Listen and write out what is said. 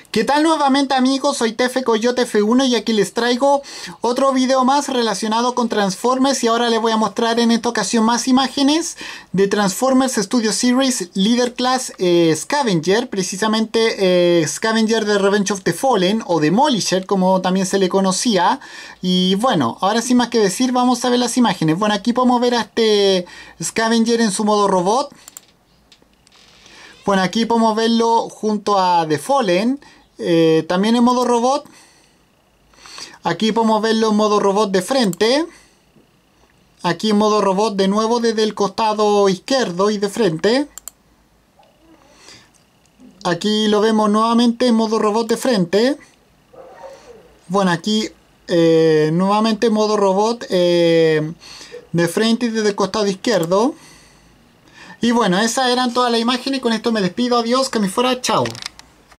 ¿Qué tal nuevamente amigos? Soy Tefe Coyote F1 y aquí les traigo otro video más relacionado con Transformers y ahora les voy a mostrar en esta ocasión más imágenes de Transformers Studio Series Leader Class Scavenger, precisamente Scavenger de Revenge of the Fallen o Demolisher como también se le conocía. Y bueno, ahora sin más que decir vamos a ver las imágenes. Bueno, aquí podemos ver a este Scavenger en su modo robot. Bueno, aquí podemos verlo junto a The Fallen, también en modo robot. Aquí podemos verlo en modo robot de frente. Aquí en modo robot de nuevo desde el costado izquierdo y de frente. Aquí lo vemos nuevamente en modo robot de frente. Bueno, aquí nuevamente en modo robot de frente y desde el costado izquierdo. Y bueno, esas eran todas las imágenes y con esto me despido. Adiós, que me fuera, chao.